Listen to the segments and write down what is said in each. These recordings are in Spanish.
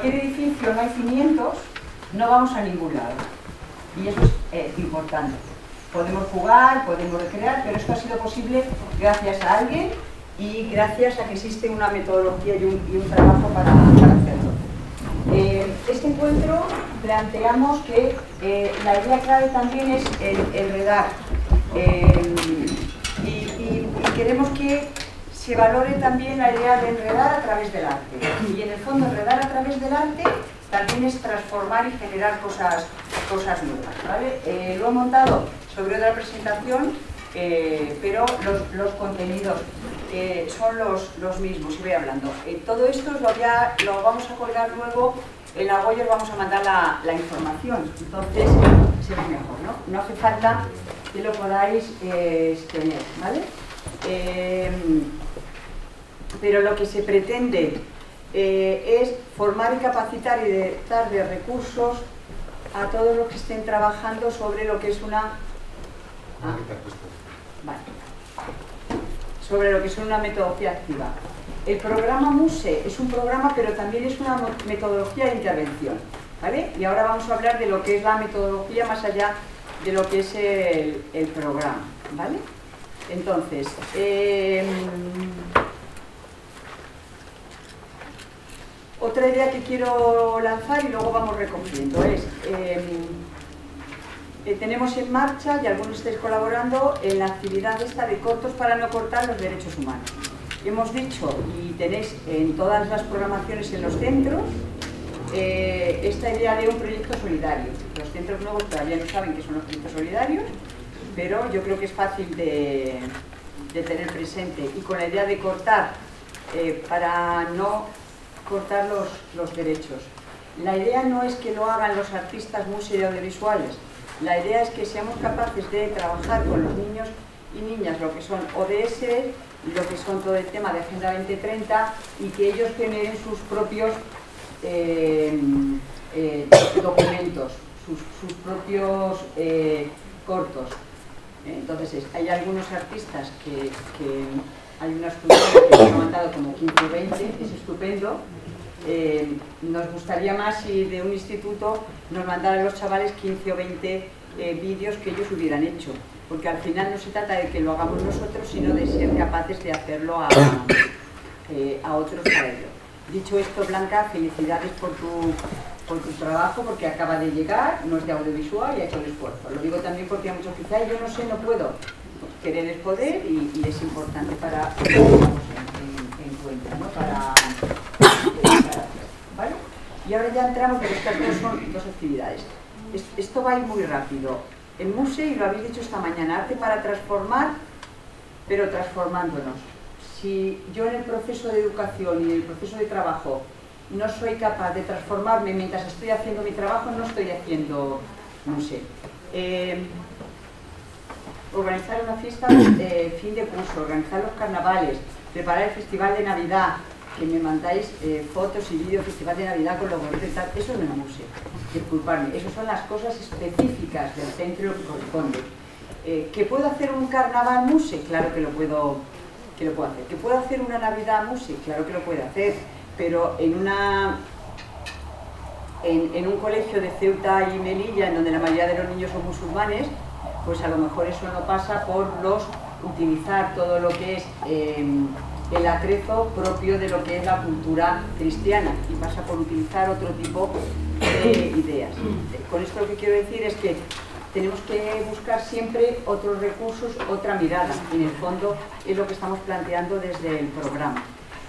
cualquier edificio no hay cimientos, no vamos a ningún lado. Y eso es importante. Podemos jugar, podemos recrear, pero esto ha sido posible gracias a alguien y gracias a que existe una metodología y un trabajo para hacerlo. Este encuentro planteamos que la idea clave también es el redar. Y queremos que se valore también la idea de enredar a través del arte. Y en el fondo enredar a través del arte también es transformar y generar cosas nuevas, ¿vale? Lo he montado sobre otra presentación, pero los contenidos son los mismos, y voy hablando. Todo esto lo vamos a colgar luego, en la web os vamos a mandar la información, entonces será mejor, ¿no? No hace falta que lo podáis tener, ¿vale? Pero lo que se pretende es formar y capacitar y dotar de recursos a todos los que estén trabajando sobre lo que es una... sobre lo que es una metodología activa. El programa MUSE es un programa, pero también es una metodología de intervención, ¿vale? Y ahora vamos a hablar de lo que es la metodología más allá de lo que es el programa, ¿vale? Entonces, otra idea que quiero lanzar y luego vamos recogiendo es, tenemos en marcha, y algunos estáis colaborando, en la actividad esta de cortos para no cortar los derechos humanos. Hemos dicho, y tenéis en todas las programaciones en los centros, esta idea de un proyecto solidario. Los centros nuevos todavía no saben qué son los proyectos solidarios, pero yo creo que es fácil de tener presente. Y con la idea de cortar, para no cortar los derechos. La idea no es que lo hagan los artistas músicos y audiovisuales. La idea es que seamos capaces de trabajar con los niños y niñas, lo que son ODS, lo que son todo el tema de Agenda 2030, y que ellos generen sus propios documentos, sus propios cortos. Entonces, hay algunos artistas que hay una estudiante que nos ha mandado como 15 o 20, es estupendo. Nos gustaría más si de un instituto nos mandaran los chavales 15 o 20 vídeos que ellos hubieran hecho, porque al final no se trata de que lo hagamos nosotros, sino de ser capaces de hacerlo a otros para ello. Dicho esto, Blanca, felicidades por tu trabajo, porque acaba de llegar, no es de audiovisual y ha hecho el esfuerzo. Lo digo también porque a muchos quizás yo no sé, no puedo. Querer es poder, y es importante para que lo tengamos en cuenta, ¿no? ¿Vale? Y ahora ya entramos, pero estas son dos actividades. Esto va a ir muy rápido. El MUSE, y lo habéis dicho esta mañana, arte para transformar, pero transformándonos. Si yo en el proceso de educación y en el proceso de trabajo no soy capaz de transformarme mientras estoy haciendo mi trabajo, no estoy haciendo MUSE. Organizar una fiesta fin de curso, organizar los carnavales, preparar el festival de Navidad, que me mandáis fotos y vídeos del festival de Navidad con los gorritos y tal, eso no es MUSE, disculpadme, eso son las cosas específicas del centro y lo que corresponde. ¿Que puedo hacer un carnaval MUSE? Claro que lo puedo hacer. ¿Que puedo hacer una Navidad MUSE? Claro que lo puedo hacer, pero en un colegio de Ceuta y Melilla, en donde la mayoría de los niños son musulmanes, pues a lo mejor eso no pasa por utilizar todo lo que es el atrezo propio de lo que es la cultura cristiana, y pasa por utilizar otro tipo de ideas. Con esto lo que quiero decir es que tenemos que buscar siempre otros recursos, otra mirada, y en el fondo es lo que estamos planteando desde el programa.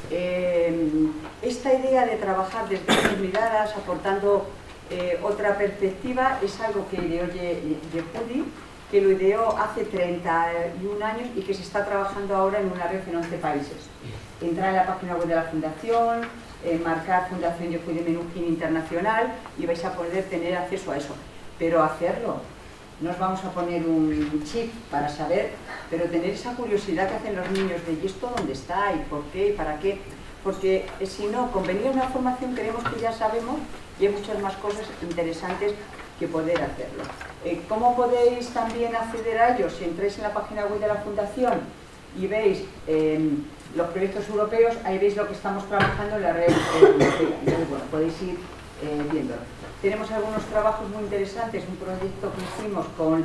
Esta idea de trabajar desde otras miradas, aportando otra perspectiva, es algo que ideó Yehudi, que lo ideó hace 31 años y que se está trabajando ahora en una red en 11 países. Entrar en la página web de la Fundación, marcar Fundación Yehudi Menuhin Internacional, y vais a poder tener acceso a eso. Pero hacerlo, no os vamos a poner un chip para saber, pero tener esa curiosidad que hacen los niños de ¿y esto dónde está? ¿Y por qué? ¿Y para qué? Porque si no, con venir a una formación creemos que ya sabemos, y hay muchas más cosas interesantes que poder hacerlo. ¿Cómo podéis también acceder a ellos? Si entráis en la página web de la Fundación, y veis los proyectos europeos, ahí veis lo que estamos trabajando en la red europea. Entonces, bueno, podéis ir viéndolo. Tenemos algunos trabajos muy interesantes, un proyecto que hicimos con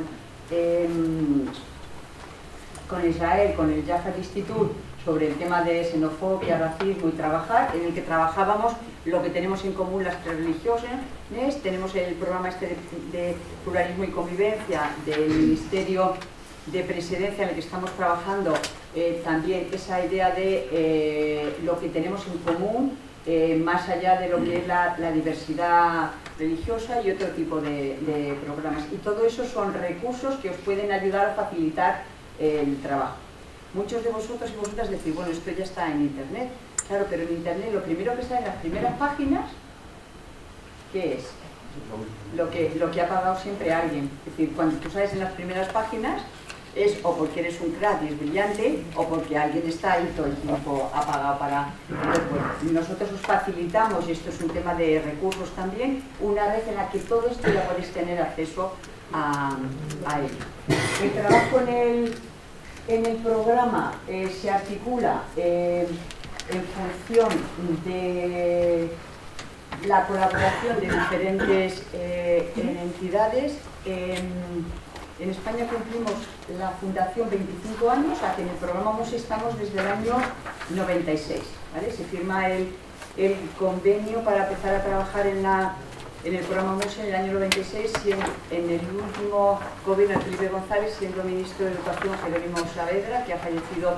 Israel, con el Jaffa Institute, sobre el tema de xenofobia, racismo y trabajar, en el que trabajábamos lo que tenemos en común las tres religiones. Tenemos el programa este de pluralismo y convivencia del Ministerio de Presidencia, en el que estamos trabajando también esa idea de lo que tenemos en común, más allá de lo que es la diversidad religiosa y otro tipo de programas. Y todo eso son recursos que os pueden ayudar a facilitar el trabajo. Muchos de vosotros y vosotras decís, bueno, esto ya está en Internet. Claro, pero en Internet lo primero que está en las primeras páginas, ¿qué es? Lo que ha pagado siempre alguien. Es decir, cuando tú sales en las primeras páginas, es o porque eres un crack y es brillante, o porque alguien está ahí todo el tiempo ha pagado para... Entonces, bueno, nosotros os facilitamos, y esto es un tema de recursos también, una red en la que todo esto ya podéis tener acceso a él. El trabajo en el programa se articula en función de la colaboración de diferentes entidades. En España cumplimos la fundación 25 años, a que en el programa MUSE estamos desde el año 96. ¿Vale? Se firma el convenio para empezar a trabajar en el programa MUSE en el año 96, en el último gobierno de Felipe González, siendo ministro de Educación Jerónimo Saavedra, que ha fallecido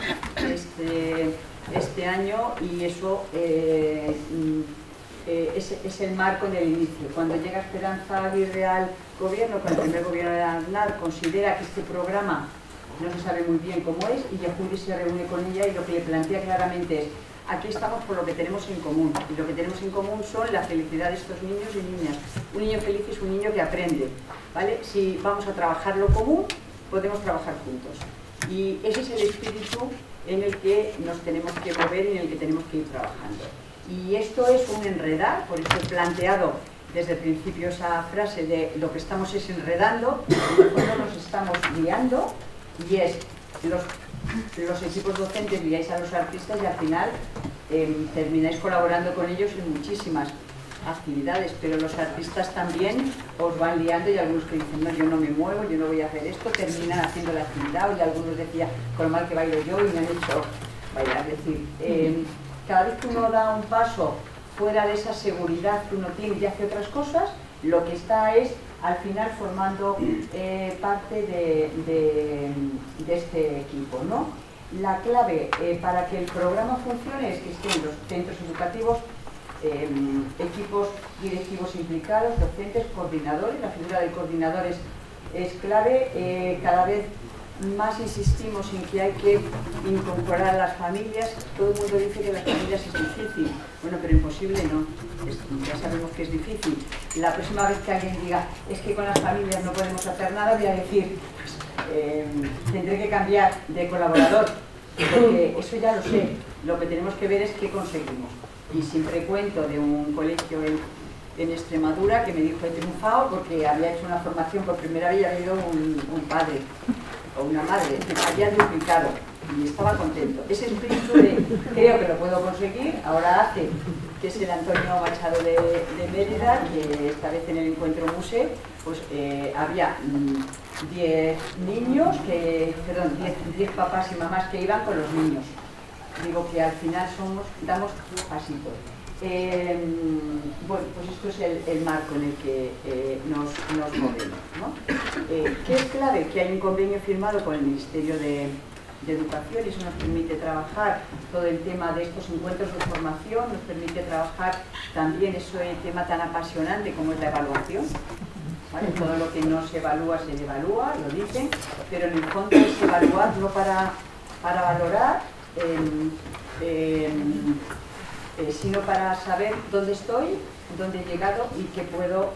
este año, y eso es el marco en el inicio. Cuando llega Esperanza Aguirre al gobierno, con el primer gobierno de Aznar, considera que este programa no se sabe muy bien cómo es, y Yajuri se reúne con ella y lo que le plantea claramente es: aquí estamos por lo que tenemos en común, y lo que tenemos en común son la felicidad de estos niños y niñas. Un niño feliz es un niño que aprende, ¿vale? Si vamos a trabajar lo común, podemos trabajar juntos. Y ese es el espíritu en el que nos tenemos que mover y en el que tenemos que ir trabajando. Y esto es un enredar, por eso he planteado desde el principio esa frase de lo que estamos es enredando, en el fondo nos estamos guiando, y es los equipos docentes guiáis a los artistas y al final termináis colaborando con ellos en muchísimas actividades, pero los artistas también os van liando, y algunos que dicen, no, yo no me muevo, yo no voy a hacer esto, terminan haciendo la actividad, y algunos decían, con lo mal que bailo yo, y me han hecho bailar. Es decir, cada vez que uno da un paso fuera de esa seguridad que uno tiene y hace otras cosas, lo que está es al final formando parte de este equipo, ¿no? La clave para que el programa funcione es que estén los centros educativos, equipos directivos implicados, docentes, coordinadores. La figura del coordinador es clave. Cada vez más insistimos en que hay que incorporar a las familias. Todo el mundo dice que las familias es difícil. Bueno, pero imposible no. Ya sabemos que es difícil. La próxima vez que alguien diga, es que con las familias no podemos hacer nada, voy a decir, tendré que cambiar de colaborador, porque eso ya lo sé. Lo que tenemos que ver es qué conseguimos. Y siempre cuento de un colegio en Extremadura que me dijo, he triunfado porque había hecho una formación por primera vez y había ido un padre o una madre, había duplicado y estaba contento. Ese espíritu de creo que lo puedo conseguir, ahora hace, que es el Antonio Machado de Mérida, que esta vez en el encuentro MUSE, pues había 10 niños, 10 papás y mamás que iban con los niños. Digo que al final damos pasitos. Bueno, pues esto es el marco en el que nos movemos, ¿no? ¿Qué es clave? Que hay un convenio firmado con el Ministerio de Educación, y eso nos permite trabajar todo el tema de estos encuentros de formación, nos permite trabajar también ese tema tan apasionante como es la evaluación, ¿vale? Todo lo que no se evalúa se devalúa, lo dicen, pero en el fondo es evaluar no para valorar, sino para saber dónde estoy, dónde he llegado y qué puedo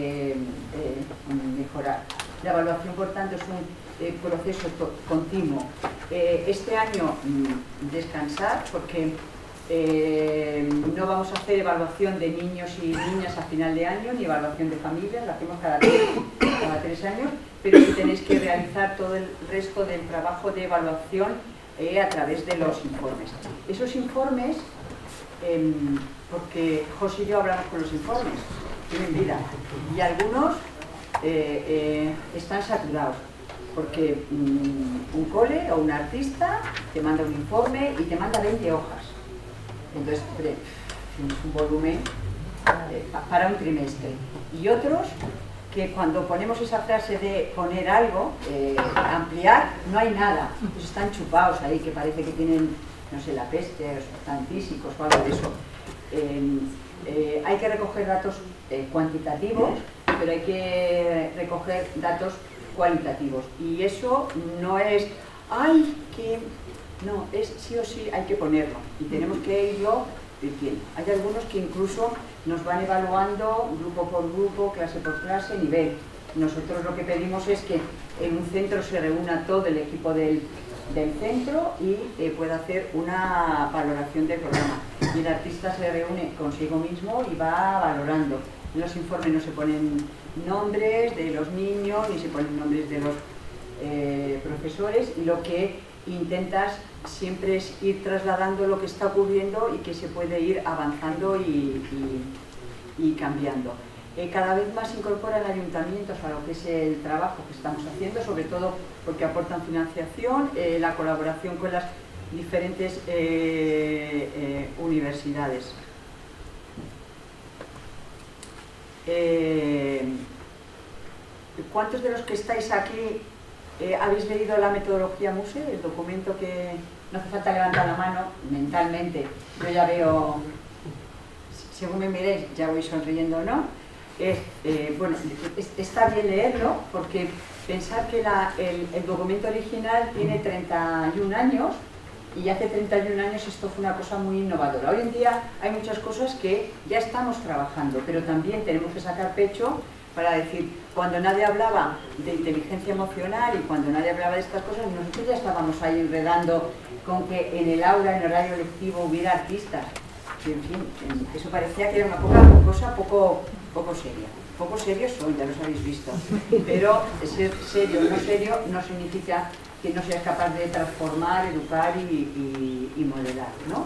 mejorar. La evaluación, por tanto, es un proceso continuo. Este año descansar, porque no vamos a hacer evaluación de niños y niñas a final de año, ni evaluación de familias, la hacemos cada 3 años, pero sí tenéis que realizar todo el resto del trabajo de evaluación a través de los informes. Esos informes, porque José y yo hablamos con los informes, tienen vida, y algunos están saturados, porque un cole o un artista te manda un informe y te manda 20 hojas. Entonces, tienes un volumen para un trimestre. Y otros que cuando ponemos esa frase de poner algo, ampliar, no hay nada. Pues están chupados ahí, que parece que tienen, no sé, la peste, o están físicos o algo de eso. Hay que recoger datos cuantitativos, pero hay que recoger datos cualitativos. Y eso no es, ¡ay, que...! No, es sí o sí hay que ponerlo. Y tenemos que irlo diciendo. Hay algunos que incluso nos van evaluando grupo por grupo, clase por clase, nivel. Nosotros lo que pedimos es que en un centro se reúna todo el equipo del centro y pueda hacer una valoración del programa. Y el artista se reúne consigo mismo y va valorando. En los informes no se ponen nombres de los niños ni se ponen nombres de los profesores, y lo que intentas siempre es ir trasladando lo que está ocurriendo y que se puede ir avanzando y cambiando. Cada vez más se incorporan ayuntamientos a lo que es el trabajo que estamos haciendo, sobre todo porque aportan financiación, la colaboración con las diferentes universidades. ¿Cuántos de los que estáis aquí habéis leído la metodología MUSE, el documento que no hace falta levantar la mano mentalmente? Yo ya veo, según me miréis, ya voy sonriendo, ¿no? Bueno, está bien leerlo, porque pensar que el documento original tiene 31 años, y hace 31 años esto fue una cosa muy innovadora. Hoy en día hay muchas cosas que ya estamos trabajando, pero también tenemos que sacar pecho para decir, cuando nadie hablaba de inteligencia emocional y cuando nadie hablaba de estas cosas, nosotros ya estábamos ahí enredando con que en el aula, en horario lectivo, hubiera artistas. Y en fin, eso parecía que era una cosa poco seria. Poco serios son, ya los habéis visto. Pero ser serio o no serio no significa que no seas capaz de transformar, educar y modelar, ¿no?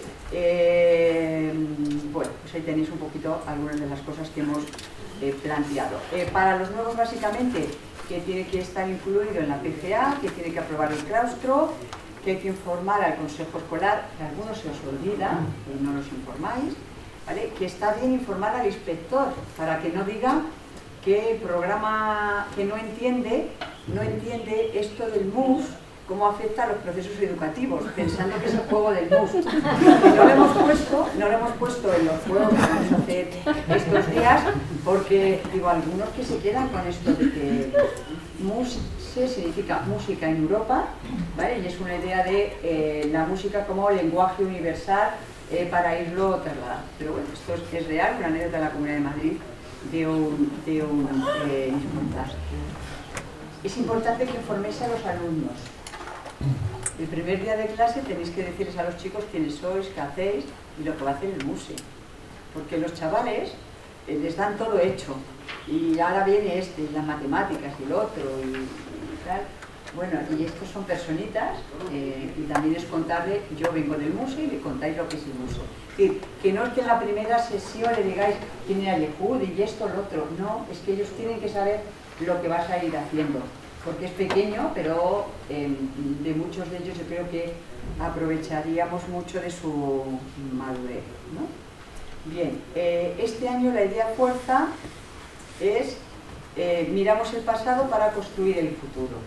Bueno, pues ahí tenéis un poquito algunas de las cosas que hemos planteado. Para los nuevos, básicamente, que tiene que estar incluido en la PGA, que tiene que aprobar el claustro, que hay que informar al consejo escolar, que a algunos se os olvida, no los informáis, ¿vale? Que está bien informar al inspector, para que no diga que el programa que no entiende esto del MUS, cómo afecta a los procesos educativos, pensando que es el juego del MUS. No lo hemos puesto en los juegos que vamos a hacer estos días, porque digo, algunos que se quedan con esto de que MUS significa música en Europa, ¿vale? Y es una idea de la música como lenguaje universal para irlo trasladando. Pero bueno, esto es real, una anécdota de la Comunidad de Madrid de un instrumental. Es importante que informéis a los alumnos. El primer día de clase tenéis que decirles a los chicos quiénes sois, qué hacéis y lo que va a hacer el MUSE. Porque los chavales les dan todo hecho. Y ahora viene las matemáticas y el otro y tal. Bueno, y estos son personitas y también es contarle, yo vengo del MUSE y le contáis lo que es el MUSE. Es decir, que no es que en la primera sesión le digáis quién era Yehud y esto, lo otro. No, es que ellos tienen que saber lo que vas a ir haciendo. Porque es pequeño, pero de muchos de ellos yo creo que aprovecharíamos mucho de su madurez, ¿no? Bien, este año la idea fuerza es miramos el pasado para construir el futuro.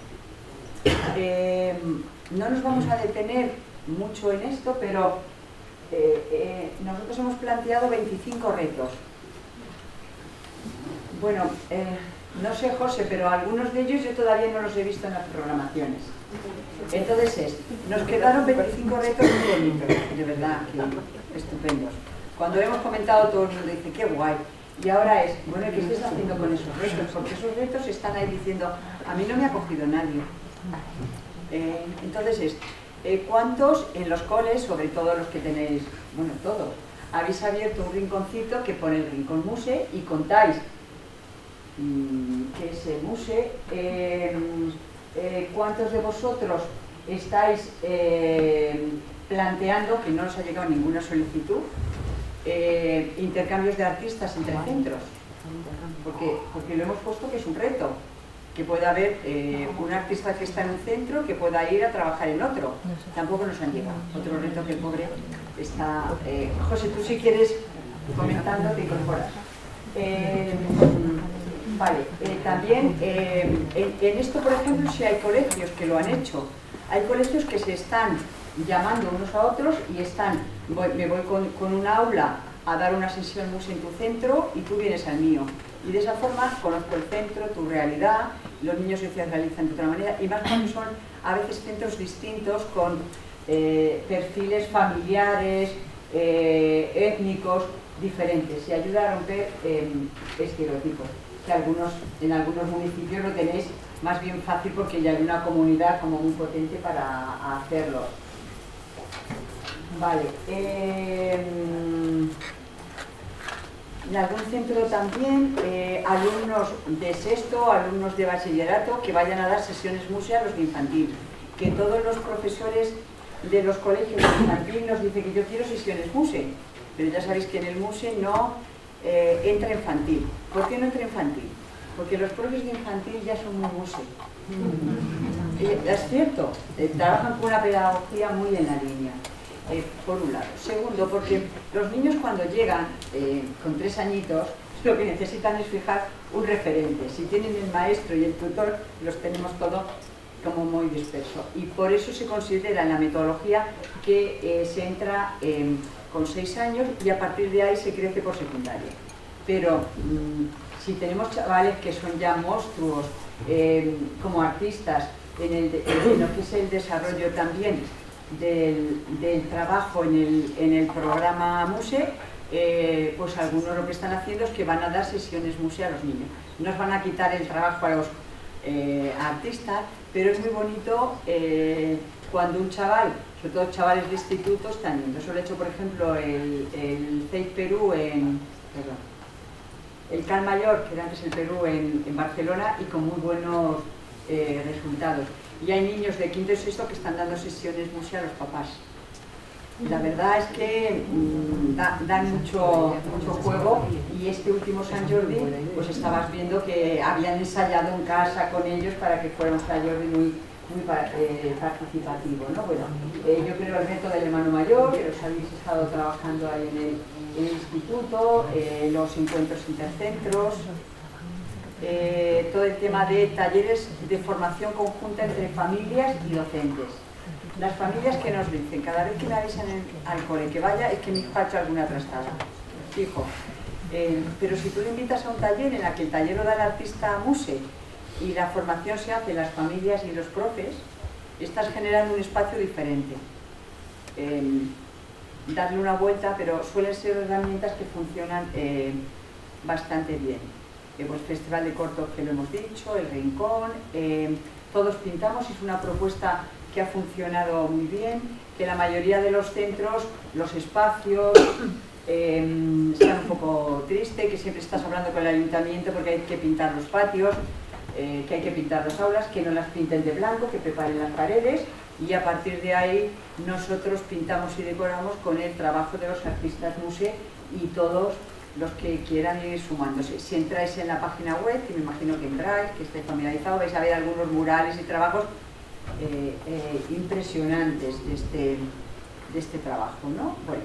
No nos vamos a detener mucho en esto, pero nosotros hemos planteado 25 retos. Bueno, no sé, José, pero algunos de ellos yo todavía no los he visto en las programaciones. Entonces nos quedaron 25 retos muy bonitos, de verdad, que estupendos. Cuando hemos comentado, todo el mundo dice, qué guay. Y ahora es, bueno, ¿qué estáis haciendo con esos retos? Porque esos retos están ahí diciendo, a mí no me ha cogido nadie. Entonces ¿cuántos en los coles, sobre todo los que tenéis, bueno, todos, habéis abierto un rinconcito que pone el Rincón MUSE y contáis qué es el MUSE? ¿Cuántos de vosotros estáis planteando, que no os ha llegado ninguna solicitud, intercambios de artistas entre centros, porque lo hemos puesto que es un reto, que pueda haber un artista que está en un centro que pueda ir a trabajar en otro. Tampoco nos han llegado. Otro reto que el pobre está... José, tú si quieres, comentando, te incorporas. Vale, también en esto, por ejemplo, sí hay colegios que lo han hecho. Hay colegios que se están llamando unos a otros y están, me voy con un aula a dar una sesión MUSE en tu centro y tú vienes al mío. Y de esa forma conozco el centro, tu realidad, los niños se realizan de otra manera, y más cuando son a veces centros distintos con perfiles familiares, étnicos diferentes, y ayuda a romper estereotipos, que en algunos municipios lo tenéis más bien fácil porque ya hay una comunidad como muy potente para hacerlo. Vale. En algún centro también, alumnos de sexto, alumnos de bachillerato que vayan a dar sesiones MUSE a los de infantil. Que todos los profesores de los colegios de infantil nos dicen que yo quiero sesiones MUSE, pero ya sabéis que en el MUSE no entra infantil. ¿Por qué no entra infantil? Porque los profes de infantil ya son muy MUSE. Es cierto, trabajan con una pedagogía muy en la línea. Por un lado. Segundo, porque los niños cuando llegan con 3 añitos, lo que necesitan es fijar un referente. Si tienen el maestro y el tutor, los tenemos todo como muy disperso. Y por eso se considera en la metodología que se entra con 6 años y a partir de ahí se crece por secundaria. Pero si tenemos chavales que son ya monstruos como artistas en lo que es el desarrollo también del trabajo en el programa MUSE, pues algunos lo que están haciendo es que van a dar sesiones MUSE a los niños. Nos van a quitar el trabajo a los artistas, pero es muy bonito cuando un chaval, sobre todo chavales de instituto, están yendo. Eso lo he hecho, por ejemplo, el CEIP Perú el CAL Mayor, que era antes el Perú en Barcelona, y con muy buenos resultados. Y hay niños de quinto y sexto que están dando sesiones MUSE a los papás. La verdad es que dan mucho juego, y este último San Jordi, pues estabas viendo que habían ensayado en casa con ellos para que fuera un San Jordi muy participativo, ¿no? Bueno, yo creo el reto del hermano mayor, que os habéis estado trabajando ahí en el instituto, los encuentros intercentros, todo el tema de talleres de formación conjunta entre familias y docentes. Las familias que nos dicen, cada vez que me avisan al cole que vaya, es que mi hijo ha hecho alguna trastada. Fijo. Pero si tú le invitas a un taller en el que el taller lo da el artista MUSE y la formación se hace las familias y los profes, estás generando un espacio diferente. Darle una vuelta, pero suelen ser herramientas que funcionan bastante bien. El Festival de Cortos, que lo hemos dicho, el Rincón, Todos Pintamos, es una propuesta que ha funcionado muy bien, que la mayoría de los centros, los espacios, están un poco tristes, que siempre estás hablando con el ayuntamiento porque hay que pintar los patios, que hay que pintar las aulas, que no las pinten de blanco, que preparen las paredes, y a partir de ahí nosotros pintamos y decoramos con el trabajo de los artistas MUSE y todos los que quieran ir sumándose. Si entráis en la página web, que me imagino que entráis, que estáis familiarizados, vais a ver algunos murales y trabajos impresionantes de este trabajo, ¿no? Bueno,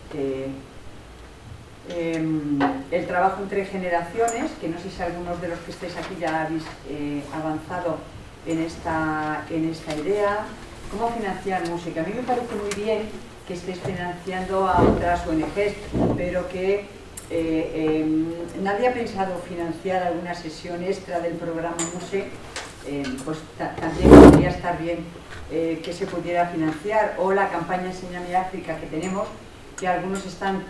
el trabajo entre generaciones, que no sé si algunos de los que estáis aquí ya habéis avanzado en esta idea. ¿Cómo financiar música? A mí me parece muy bien que estéis financiando a otras ONGs, pero que nadie ha pensado financiar alguna sesión extra del programa MUSE. Pues también podría estar bien que se pudiera financiar, o la campaña Enséñame África que tenemos, que algunos están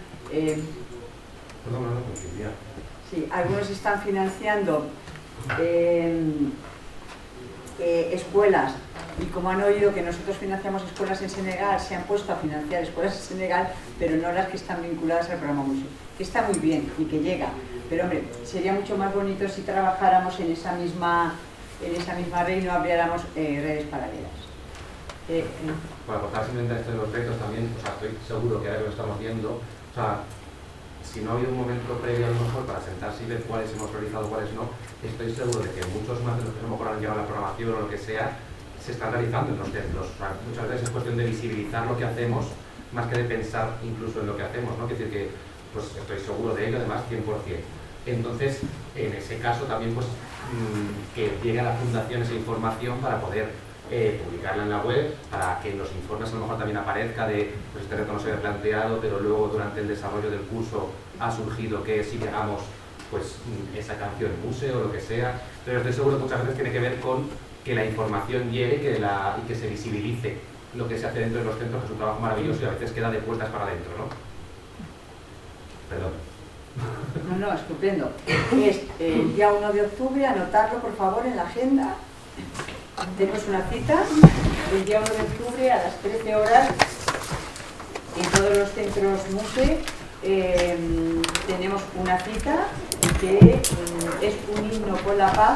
algunos están financiando escuelas, y como han oído que nosotros financiamos escuelas en Senegal, se han puesto a financiar escuelas en Senegal, pero no las que están vinculadas al programa MUSE, que está muy bien y que llega, pero hombre, sería mucho más bonito si trabajáramos en esa misma red y no abriéramos redes paralelas. Para aportar simplemente a esto de los retos también, o sea, estoy seguro que ahora que lo estamos viendo, o sea, si no ha habido un momento previo a lo mejor para sentarse y ver cuáles hemos realizado, cuáles no, estoy seguro de que muchos más de los que a lo mejor han llegado a la programación o lo que sea, se están realizando en los centros. O sea, muchas veces es cuestión de visibilizar lo que hacemos, más que de pensar incluso en lo que hacemos, ¿no? Es decir, que pues estoy seguro de ello, además, 100%. Entonces, en ese caso también, pues, que llegue a la fundación esa información para poder publicarla en la web, para que en los informes a lo mejor también aparezca de, pues este reto no se había planteado, pero luego durante el desarrollo del curso ha surgido que si llegamos, pues, esa canción museo o lo que sea, pero estoy seguro que muchas veces tiene que ver con que la información llegue y que se visibilice lo que se hace dentro de los centros, que es un trabajo maravilloso y a veces queda de puertas para adentro, ¿no? Perdón. No, estupendo. Es el día 1 de octubre, anotarlo por favor en la agenda. Tenemos una cita el día 1 de octubre a las 13 horas en todos los centros MUSE. Tenemos una cita que es un himno por la paz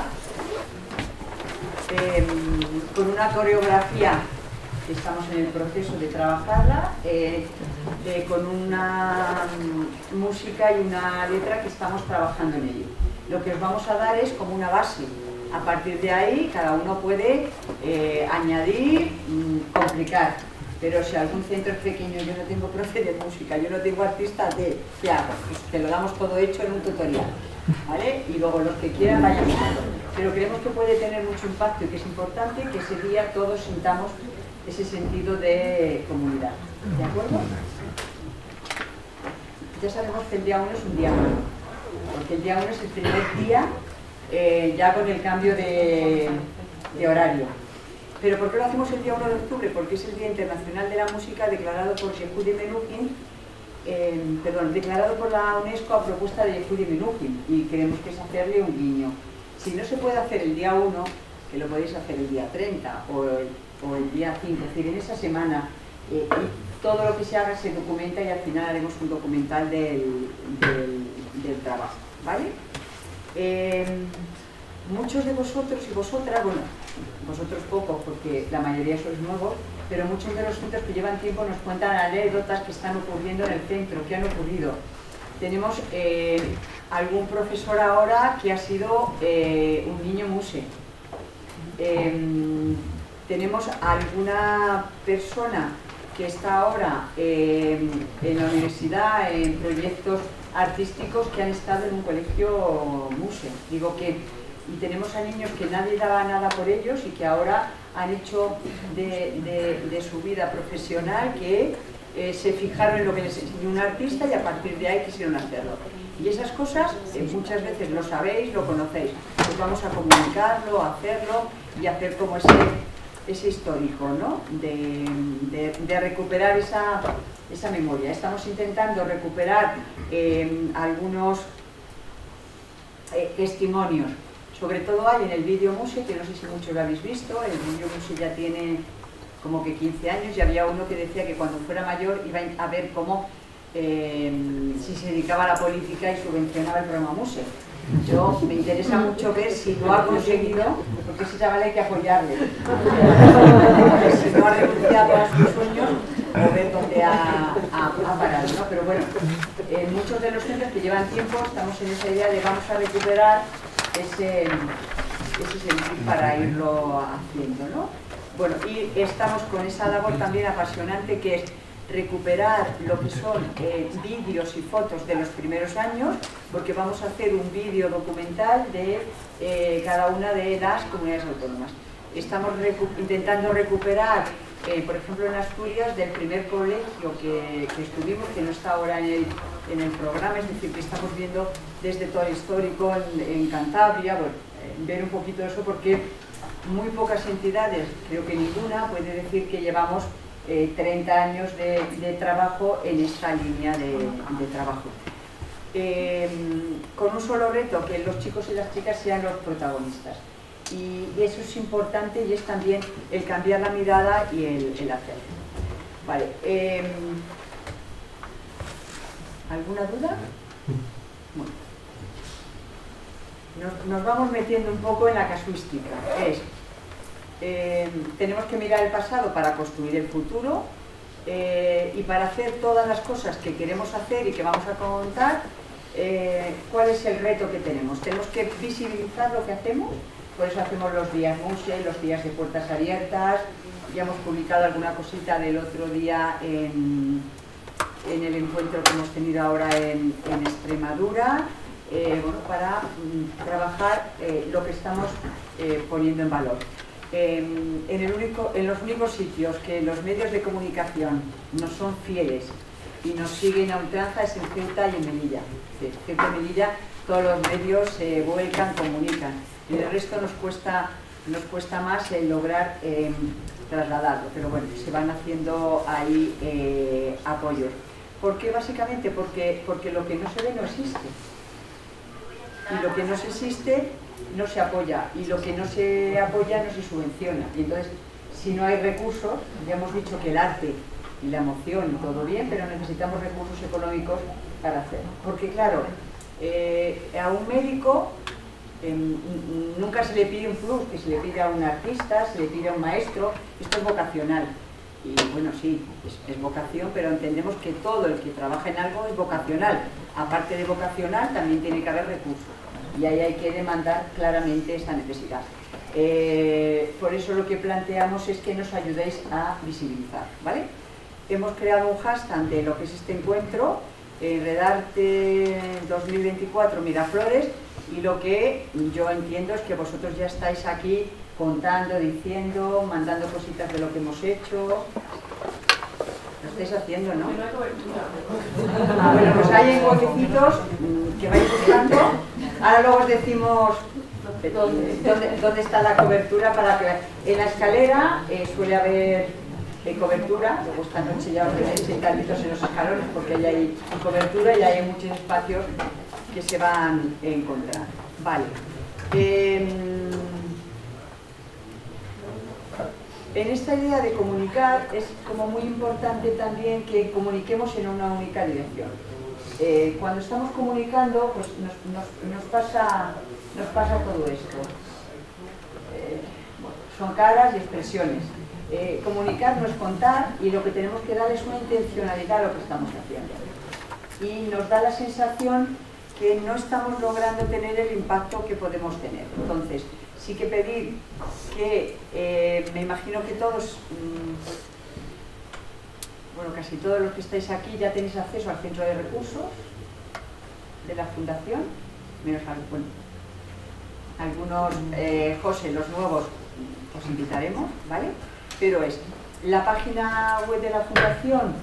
con una coreografía que estamos en el proceso de trabajarla, con una música y una letra que estamos trabajando en ello. Lo que os vamos a dar es como una base. A partir de ahí, cada uno puede añadir, complicar. Pero si algún centro es pequeño, yo no tengo profe de música, yo no tengo artista de, ¿qué hago? Pues que lo damos todo hecho en un tutorial, ¿vale? Y luego los que quieran vayan usando. Pero creemos que puede tener mucho impacto y que es importante que ese día todos sintamos ese sentido de comunidad. ¿De acuerdo? Ya sabemos que el día 1 es un día malo, porque el día 1 es el primer día ya con el cambio de horario. ¿Pero por qué lo hacemos el día 1 de octubre? Porque es el Día Internacional de la Música declarado por Yehudi Menuhin, declarado por la UNESCO a propuesta de Yehudi Menuhin, y queremos que es hacerle un guiño. Si no se puede hacer el día 1, que lo podéis hacer el día 30 o el día 5, es decir, en esa semana, y todo lo que se haga se documenta y al final haremos un documental del trabajo, ¿vale? Muchos de vosotros y vosotras, bueno, vosotros poco porque la mayoría sois nuevos, pero muchos de los centros que llevan tiempo nos cuentan anécdotas que están ocurriendo en el centro, que han ocurrido. Tenemos algún profesor ahora que ha sido un niño muse. Tenemos alguna persona que está ahora en la universidad en proyectos artísticos que han estado en un colegio muse. Digo que, y tenemos a niños que nadie daba nada por ellos y que ahora han hecho de su vida profesional que se fijaron en lo que les enseñó un artista y a partir de ahí quisieron hacerlo. Y esas cosas muchas veces lo sabéis, lo conocéis. Pues vamos a comunicarlo, a hacerlo y hacer como ese histórico, ¿no? de recuperar esa memoria. Estamos intentando recuperar algunos testimonios. Sobre todo hay en el vídeo Muse, que no sé si muchos lo habéis visto. El vídeo Muse ya tiene como que 15 años y había uno que decía que cuando fuera mayor iba a ver cómo si se dedicaba a la política y subvencionaba el programa Muse. Yo me interesa mucho ver si lo ha conseguido, porque ese chaval hay que apoyarle. Si no ha renunciado a sus sueños, o ver dónde ha parado, ¿no? Pero bueno, en muchos de los centros que llevan tiempo estamos en esa idea de vamos a recuperar ese sentir para irlo haciendo, ¿no? Bueno, y estamos con esa labor también apasionante que es recuperar lo que son vídeos y fotos de los primeros años, porque vamos a hacer un vídeo documental de cada una de las comunidades autónomas. Estamos intentando recuperar, por ejemplo en Asturias, del primer colegio que estuvimos, que no está ahora en el programa, es decir, que estamos viendo desde todo el histórico en Cantabria, bueno, ver un poquito de eso, porque muy pocas entidades, creo que ninguna, puede decir que llevamos 30 años de trabajo en esta línea de trabajo. Con un solo reto, que los chicos y las chicas sean los protagonistas. Y eso es importante y es también el cambiar la mirada y el hacer. Vale. ¿Alguna duda? Bueno. Nos vamos metiendo un poco en la casuística. tenemos que mirar el pasado para construir el futuro, y para hacer todas las cosas que queremos hacer y que vamos a contar, ¿cuál es el reto que tenemos? Tenemos que visibilizar lo que hacemos, por eso hacemos los días MUSE, los días de puertas abiertas. Ya hemos publicado alguna cosita del otro día en el encuentro que hemos tenido ahora en Extremadura, bueno, para trabajar lo que estamos poniendo en valor. En los únicos sitios que los medios de comunicación nos son fieles y nos siguen a ultranza es en Ceuta y en Melilla. Ceuta y Melilla, todos los medios se vuelcan, comunican. En el resto nos cuesta más lograr trasladarlo, pero bueno, se van haciendo ahí apoyos. ¿Por qué? Básicamente porque lo que no se ve no existe. Y lo que no se existe no se apoya, y lo que no se apoya no se subvenciona. Y entonces, si no hay recursos, ya hemos dicho que el arte y la emoción, todo bien, pero necesitamos recursos económicos para hacerlo. Porque claro, a un médico nunca se le pide un plus, que se le pide a un artista, se le pide a un maestro. Esto es vocacional. Y bueno, sí, es vocación, pero entendemos que todo el que trabaja en algo es vocacional. Aparte de vocacional, también tiene que haber recursos. Y ahí hay que demandar claramente esta necesidad. Por eso lo que planteamos es que nos ayudéis a visibilizar, ¿vale? Hemos creado un hashtag de lo que es este encuentro, Redarte 2024 Miraflores, y lo que yo entiendo es que vosotros ya estáis aquí contando, diciendo, mandando cositas de lo que hemos hecho. Lo estáis haciendo, ¿no? Bueno, pues hay huequecitos que vais buscando. Ahora luego os decimos dónde está la cobertura para que en la escalera suele haber cobertura. Luego esta noche ya os veréis sentaditos en los escalones porque ahí hay cobertura y hay muchos espacios que se van a encontrar. Vale. En esta idea de comunicar es como muy importante también que comuniquemos en una única dirección. Cuando estamos comunicando, pues nos pasa todo esto. Bueno, son caras y expresiones. Comunicar no es contar, y lo que tenemos que dar es una intencionalidad a lo que estamos haciendo. Y nos da la sensación que no estamos logrando tener el impacto que podemos tener. Entonces, sí que pedir que, me imagino que todos, bueno, casi todos los que estáis aquí ya tenéis acceso al centro de recursos de la Fundación, menos bueno, algunos, José, los nuevos, os invitaremos, ¿vale? Pero es la página web de la Fundación,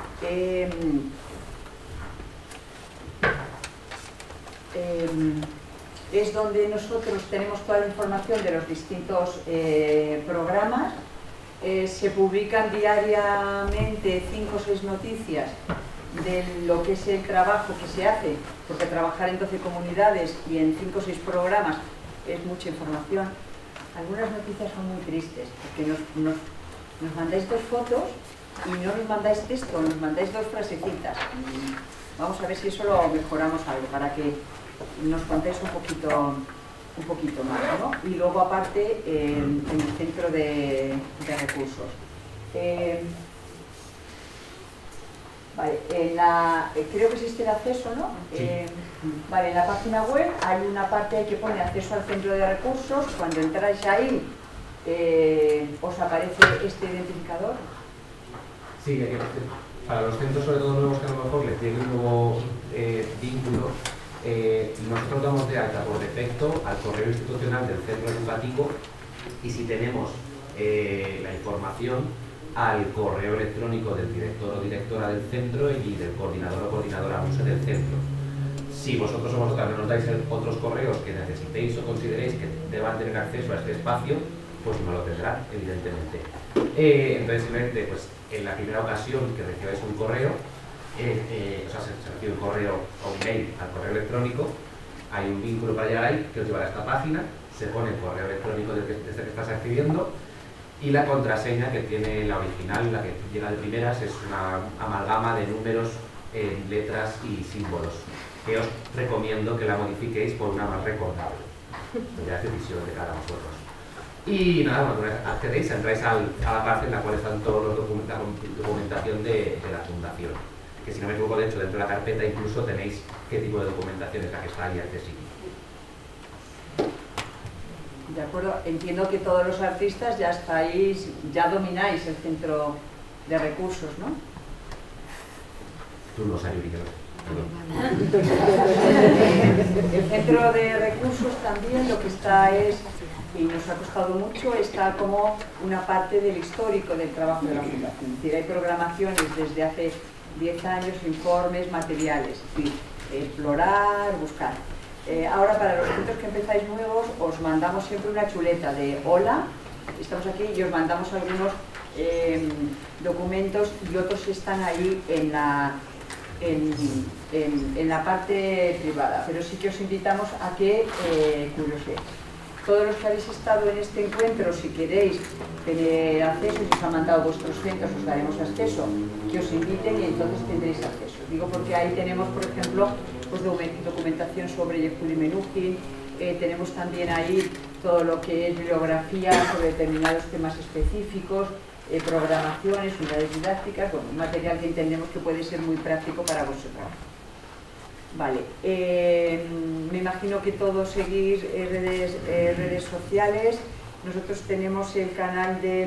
es donde nosotros tenemos toda la información de los distintos programas. Se publican diariamente 5 o 6 noticias de lo que es el trabajo que se hace, porque trabajar en 12 comunidades y en 5 o 6 programas es mucha información. Algunas noticias son muy tristes, porque nos mandáis 2 fotos y no nos mandáis texto, nos mandáis 2 frasecitas. Vamos a ver si eso lo mejoramos algo, para que nos contéis un poquito más, ¿no? Y luego aparte en el centro de recursos. Vale, creo que existe el acceso, ¿no? Sí. Vale, en la página web hay una parte ahí que pone acceso al centro de recursos. Cuando entráis ahí os aparece este identificador. Sí, que para los centros, sobre todo nuevos, que a lo mejor les tiene un nuevo vínculo, nosotros damos de alta por defecto al correo institucional del centro educativo, y si tenemos la información, al correo electrónico del director o directora del centro y del coordinador o coordinadora MUSE del centro. Si vosotros o vosotras no nos dais otros correos que necesitéis o consideréis que deban tener acceso a este espacio, pues no lo tendrán, evidentemente. Entonces, simplemente, pues, en la primera ocasión que recibáis un correo, o sea, se recibe un correo o un mail al correo electrónico, hay un vínculo para llegar ahí que os llevará a esta página, se pone el correo electrónico desde que estás accediendo, y la contraseña que tiene la original, la que llega de primeras, es una amalgama de números, letras y símbolos, que os recomiendo que la modifiquéis por una más recordable. Ya es decisión de cada vosotros. Y nada, cuando accedéis, entráis a la parte en la cual están todos los documentación de la fundación. Que si no me equivoco, de hecho, dentro de la carpeta incluso tenéis qué tipo de documentación es la que está ahí accesible. De acuerdo, entiendo que todos los artistas ya estáis, ya domináis el centro de recursos, ¿no? Tú no, Sayuri, que no. El centro de recursos también lo que está es, y nos ha costado mucho, está como una parte del histórico del trabajo de la Fundación. Es decir, hay programaciones desde hace 10 años, informes, materiales, es decir, explorar, buscar. Ahora para los centros que empezáis nuevos os mandamos siempre una chuleta de hola, estamos aquí y os mandamos algunos documentos y otros están ahí en la parte privada, pero sí que os invitamos a que curioséis. Todos los que habéis estado en este encuentro, si queréis tener acceso, si os han mandado vuestros centros, os daremos acceso, que os inviten y entonces tendréis acceso. Digo porque ahí tenemos, por ejemplo, pues documentación sobre Yehudi Menuhin, tenemos también ahí todo lo que es bibliografía sobre determinados temas específicos, programaciones, unidades didácticas, bueno, un material que entendemos que puede ser muy práctico para vosotros. Vale, me imagino que todos seguís redes sociales. Nosotros tenemos el canal de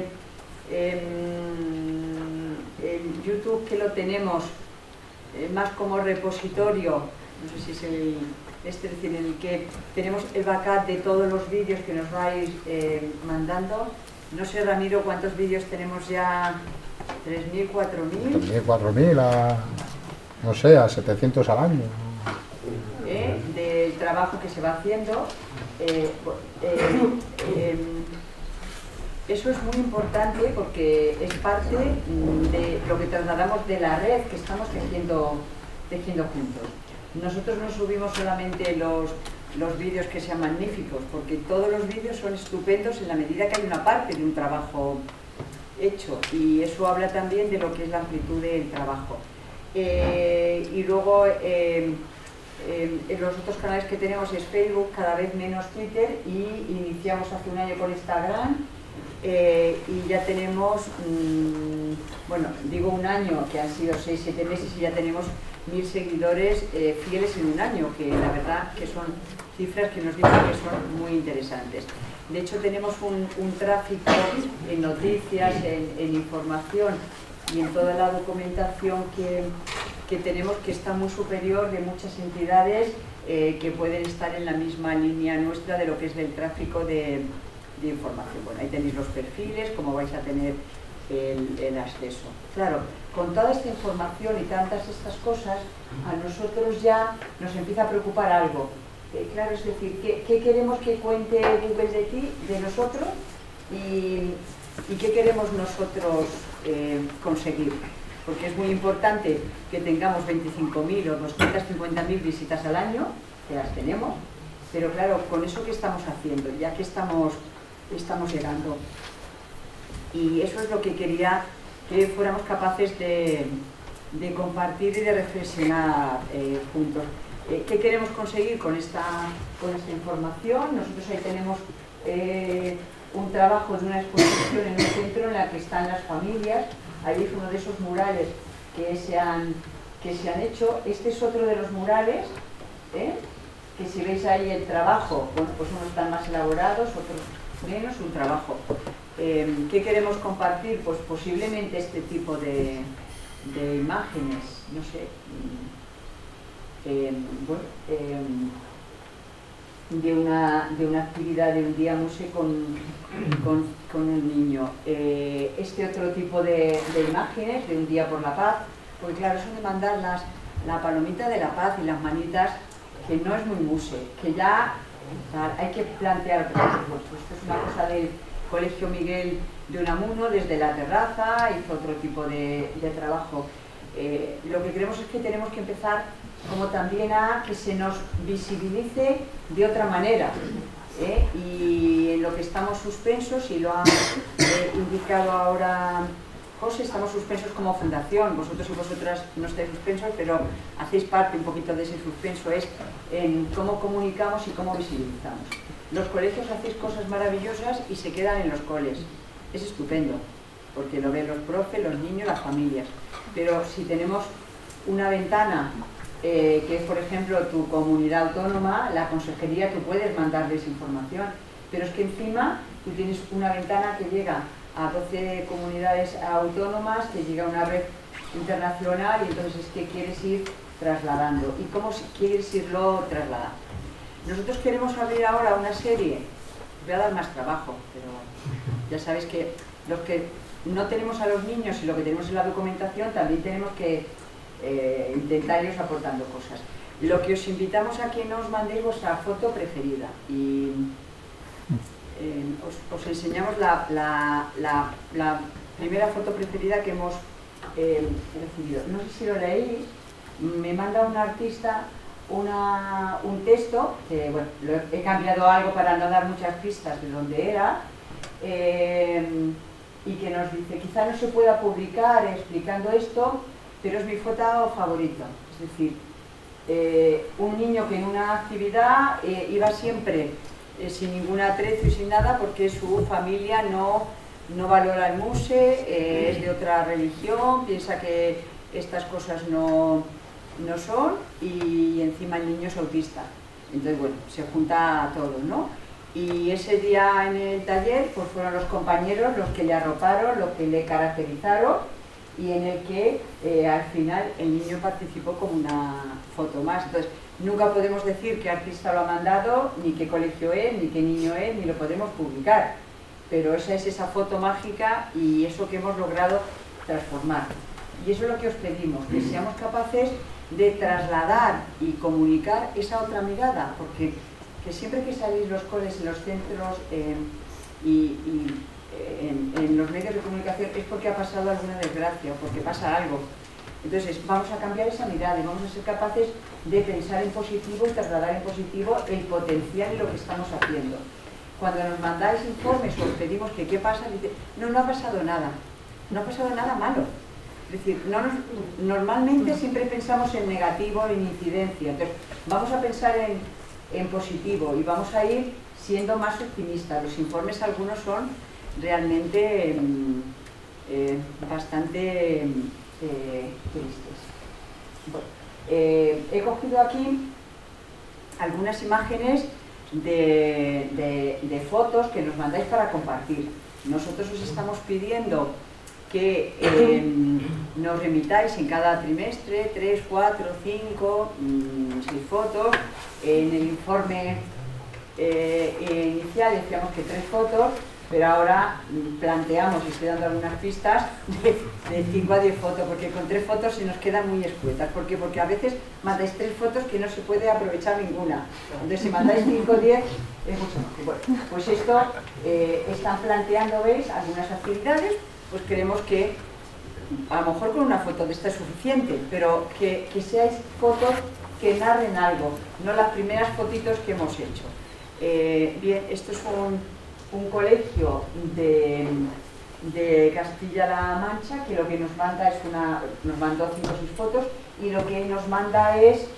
el YouTube, que lo tenemos más como repositorio, no sé si es es decir, en el que tenemos el backup de todos los vídeos que nos vais mandando. No sé, Ramiro, ¿cuántos vídeos tenemos ya? ¿3.000, 4.000? 4.000, no sé, a 700 al año. Del trabajo que se va haciendo. Eso es muy importante porque es parte de lo que trasladamos de la red que estamos tejiendo juntos. Nosotros no subimos solamente los vídeos que sean magníficos, porque todos los vídeos son estupendos en la medida que hay una parte de un trabajo hecho, y eso habla también de lo que es la amplitud del trabajo. Y luego en los otros canales que tenemos es Facebook, cada vez menos Twitter, y iniciamos hace un año con Instagram, y ya tenemos, bueno, digo un año, que han sido 6-7 meses, y ya tenemos 1.000 seguidores fieles en un año, que la verdad que son cifras que nos dicen que son muy interesantes. De hecho, tenemos un tráfico en noticias, en información y en toda la documentación que tenemos, que está muy superior de muchas entidades que pueden estar en la misma línea nuestra de lo que es del tráfico de información. Bueno, ahí tenéis los perfiles, cómo vais a tener el acceso. Claro, con toda esta información y tantas estas cosas, a nosotros ya nos empieza a preocupar algo. Claro, es decir, ¿qué queremos que cuente Google de ti, de nosotros? ¿Y qué queremos nosotros conseguir? Porque es muy importante que tengamos 25.000 o 250.000 visitas al año, que las tenemos, pero claro, con eso ¿qué estamos haciendo? Ya que estamos llegando. Y eso es lo que quería que fuéramos capaces de compartir y de reflexionar juntos. ¿Qué queremos conseguir con esta información? Nosotros ahí tenemos un trabajo de una exposición en un centro en la que están las familias. Ahí es uno de esos murales que se han hecho. Este es otro de los murales, que si veis ahí el trabajo, bueno, pues unos están más elaborados, otros menos, un trabajo. ¿Qué queremos compartir? Pues posiblemente este tipo de imágenes, no sé, de una actividad de un día museo con un niño. Este otro tipo de imágenes de un día por la paz, porque claro, eso de mandar la palomita de la paz y las manitas, que no es muy muse, que ya hay que plantear cosas. Esto es una cosa del Colegio Miguel de Unamuno, desde la terraza, hizo otro tipo de trabajo. Lo que creemos es que tenemos que empezar como también a que se nos visibilice de otra manera, y en lo que estamos suspensos, y lo ha indicado ahora José, estamos suspensos como fundación. Vosotros y vosotras no estáis suspensos, pero hacéis parte un poquito de ese suspenso, es en cómo comunicamos y cómo visibilizamos. los colegios hacéis cosas maravillosas y se quedan en los coles. Es estupendo, porque lo ven los profes, los niños, las familias. Pero si tenemos una ventana, que es por ejemplo tu comunidad autónoma, la consejería, tú puedes mandarles información. Pero es que encima tú tienes una ventana que llega a 12 comunidades autónomas, que llega a una red internacional, y entonces es que quieres ir trasladando. ¿Y cómo quieres irlo trasladando? Nosotros queremos abrir ahora una serie, voy a dar más trabajo, pero ya sabéis que los que no tenemos a los niños y lo que tenemos en la documentación, también tenemos que intentar iros aportando cosas. Lo que os invitamos a que nos mandéis vuestra foto preferida, y os enseñamos la primera foto preferida que hemos recibido. No sé si lo leéis. Me manda un artista un texto, que bueno, he cambiado algo para no dar muchas pistas de dónde era, y que nos dice: quizá no se pueda publicar explicando esto, pero es mi foto favorita. Es decir, un niño que en una actividad iba siempre sin ningún atrezo y sin nada, porque su familia no valora el muse, es de otra religión, piensa que estas cosas no son, y encima el niño es autista. Entonces, bueno, se junta a todos, ¿no? Y ese día en el taller pues fueron los compañeros los que le arroparon, los que le caracterizaron, y en el que al final el niño participó como una foto más. Entonces, nunca podemos decir qué artista lo ha mandado, ni qué colegio es, ni qué niño es, ni lo podemos publicar. Pero esa es esa foto mágica y eso que hemos logrado transformar. Y eso es lo que os pedimos, que seamos capaces de trasladar y comunicar esa otra mirada, porque que siempre que salís los coles, en los centros en los medios de comunicación, es porque ha pasado alguna desgracia o porque pasa algo. Entonces vamos a cambiar esa mirada y vamos a ser capaces de pensar en positivo y trasladar en positivo el potencial y lo que estamos haciendo. Cuando nos mandáis informes o os pedimos que qué pasa, dice: no ha pasado nada, no ha pasado nada malo. Es decir, normalmente siempre pensamos en negativo, en incidencia. Entonces vamos a pensar en positivo y vamos a ir siendo más optimistas. Los informes, algunos son realmente bastante tristes. Bueno, he cogido aquí algunas imágenes de fotos que nos mandáis para compartir. Nosotros os estamos pidiendo que nos remitáis en cada trimestre 3, 4, 5, 6 fotos. En el informe inicial decíamos que 3 fotos, pero ahora planteamos, y estoy dando algunas pistas, de 5 a 10 fotos, porque con 3 fotos se nos quedan muy escuetas. ¿Por qué? Porque a veces mandáis 3 fotos que no se puede aprovechar ninguna. Entonces, si mandáis 5 o 10, es mucho más. Bueno, pues esto están planteando, ¿veis?, algunas actividades. Pues queremos que, a lo mejor con una foto de esta es suficiente, pero que seáis fotos que narren algo, no las primeras fotitos que hemos hecho. Bien, esto es un colegio de Castilla-La Mancha, que lo que nos manda es nos mandó 5 o 6 fotos, y lo que nos manda es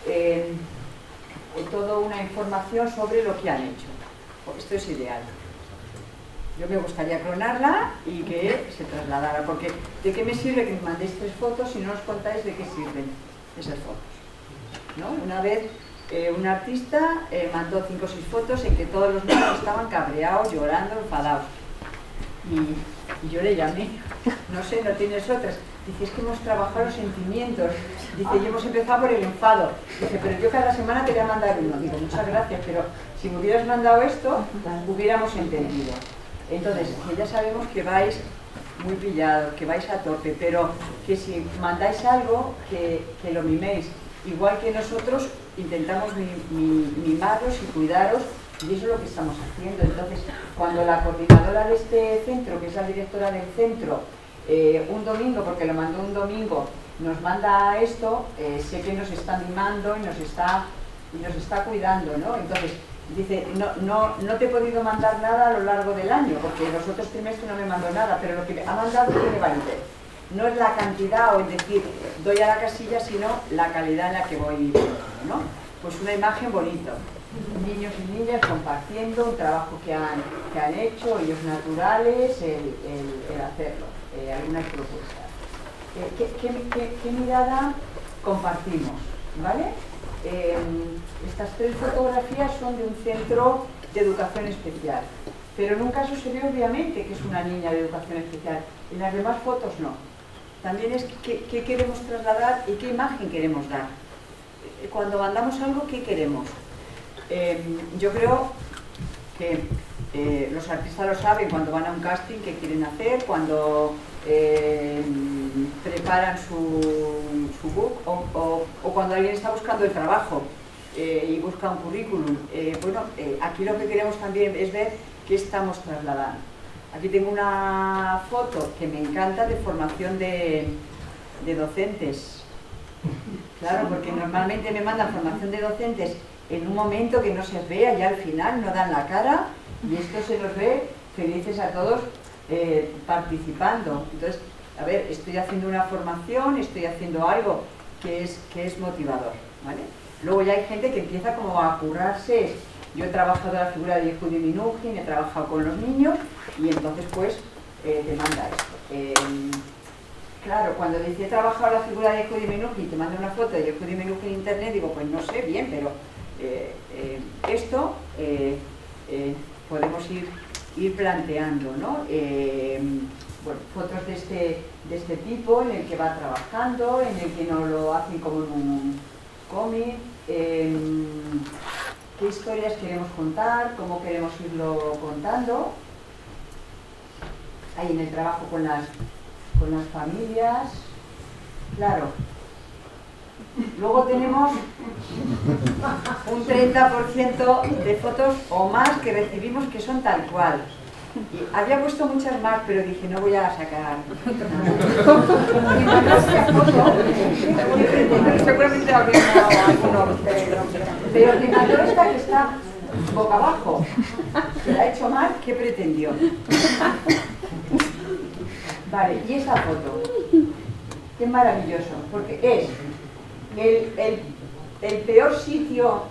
toda una información sobre lo que han hecho. Esto es ideal. Yo me gustaría clonarla y que se trasladara, porque ¿de qué me sirve que me mandéis 3 fotos si no os contáis de qué sirven esas fotos? ¿No? Una vez un artista mandó 5 o 6 fotos en que todos los niños estaban cabreados, llorando, enfadados. Y yo le llamé: no sé, ¿no tienes otras? Dice: es que hemos trabajado los sentimientos. Dice: y hemos empezado por el enfado. Dice: pero yo cada semana te voy a mandar uno. Digo: muchas gracias, pero si me hubieras mandado esto, hubiéramos entendido. Entonces, que ya sabemos que vais muy pillados, que vais a tope, pero que si mandáis algo, que lo miméis. Igual que nosotros intentamos mimaros y cuidaros, y eso es lo que estamos haciendo. Entonces, cuando la coordinadora de este centro, que es la directora del centro, un domingo, porque lo mandó un domingo, nos manda esto, sé que nos está mimando y nos está cuidando, ¿no? Entonces, dice: no te he podido mandar nada a lo largo del año, porque los otros trimestres no me mandó nada, pero lo que ha mandado tiene validez. No es la cantidad o el decir doy a la casilla, sino la calidad en la que voy poniendo, ¿no? Pues una imagen bonita. niños y niñas compartiendo un trabajo que han hecho, ellos naturales, el hacerlo, algunas propuestas. ¿Qué mirada compartimos? ¿Vale? Estas 3 fotografías son de un centro de educación especial, pero en un caso se ve obviamente que es una niña de educación especial, en las demás fotos no. También es qué queremos trasladar y qué imagen queremos dar. Cuando mandamos algo, ¿qué queremos? Yo creo que los artistas lo saben cuando van a un casting, qué quieren hacer, cuando preparan su book o cuando alguien está buscando el trabajo y busca un currículum. Aquí lo que queremos también es ver qué estamos trasladando. Aquí tengo una foto que me encanta de formación de docentes. Claro, porque normalmente me mandan formación de docentes en un momento que no se vea, ya al final no dan la cara y esto se los ve felices a todos participando. Entonces, a ver, estoy haciendo una formación, estoy haciendo algo que es motivador, ¿vale? Luego ya hay gente que empieza como a currarse. Yo he trabajado la figura de Yehudi Menuhin, he trabajado con los niños y entonces pues te manda esto. Claro, cuando dice he trabajado la figura de Yehudi Menuhin y te manda una foto de Yehudi Menuhin en internet, digo, pues no sé bien, pero esto podemos ir planteando, ¿no? Bueno, fotos de este tipo en el que va trabajando, en el que no lo hacen como en un cómic. ¿Qué historias queremos contar? ¿Cómo queremos irlo contando? Ahí en el trabajo con las familias. Claro. Luego tenemos un 30% de fotos o más que recibimos que son tal cual. Y había puesto muchas más, pero dije, no voy a sacar. Seguramente habría algunos, pero me mandó esta que está boca abajo. Se la ha hecho mal, ¿qué pretendió? Vale, y esta foto. Qué maravilloso, porque es el peor sitio.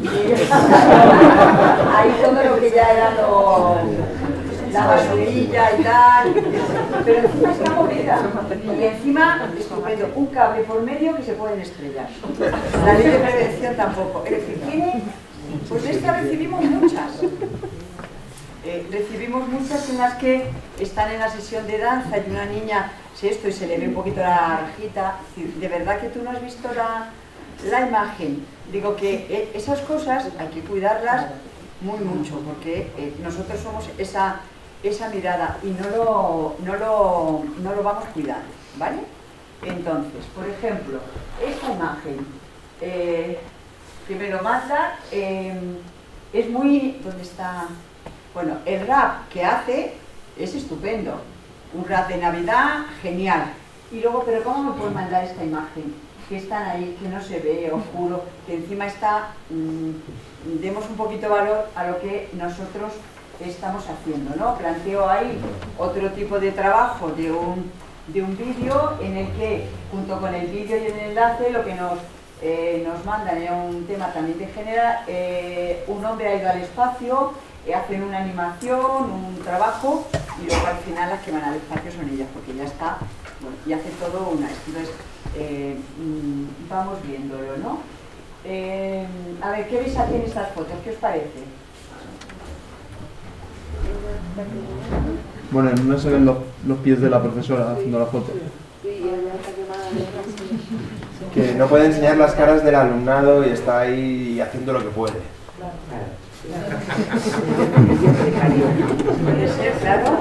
Ahí todo lo que ya era la basurilla y tal, pero encima está movida y encima, estupendo, un cable por medio que se pueden estrellar. La ley de prevención tampoco. Es decir, pues de esta recibimos muchas. Recibimos muchas en las que están en la sesión de danza y una niña y se le ve un poquito la rajita. De verdad que tú no has visto la imagen. Digo que esas cosas hay que cuidarlas muy mucho, porque nosotros somos esa mirada y no lo vamos cuidando, ¿vale? Entonces, por ejemplo, esta imagen que me lo manda es muy... ¿Dónde está? Bueno, el rap que hace es estupendo, un rap de Navidad genial. Y luego, pero ¿cómo me pueden mandar esta imagen? Que están ahí, que no se ve, oscuro, que encima está... demos un poquito de valor a lo que nosotros estamos haciendo, ¿no? Planteo ahí otro tipo de trabajo de un vídeo en el que, junto con el vídeo y el enlace, lo que nos mandan es un tema también de género. Un hombre ha ido al espacio, hacen una animación, un trabajo, y luego al final las que van al espacio son ellas, porque ya está, bueno, y hace todo una... Entonces, vamos viéndolo, ¿no? A ver, ¿qué veis aquí en estas fotos? ¿Qué os parece? Bueno, en una se ven los pies de la profesora haciendo la foto. Que no puede enseñar las caras del alumnado y está ahí haciendo lo que puede. Puede ser, claro.